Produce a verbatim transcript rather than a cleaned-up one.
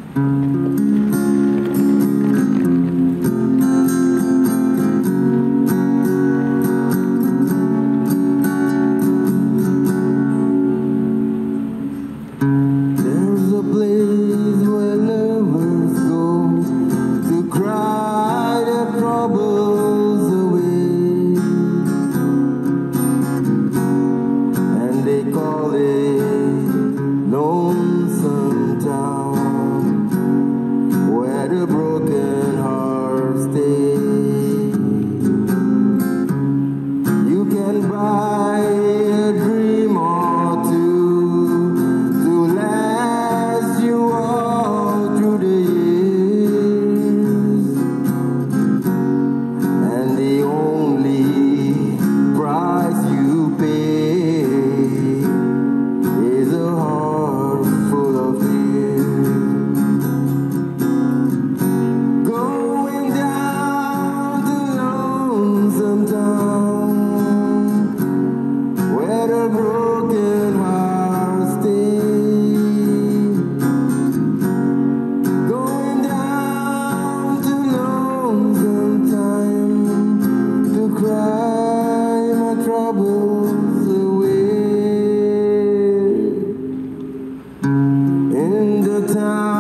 There's a place where lovers go to cry their troubles away, and they call it Lonesome Town, where the broken hearts stay. You can buy a dream or two to last you all through the years, and the only price you pay is a heart full of tears. Going down to Lonesome Town, where the broken hearts stay. Going down to Lonesome Town to cry my troubles away. In the town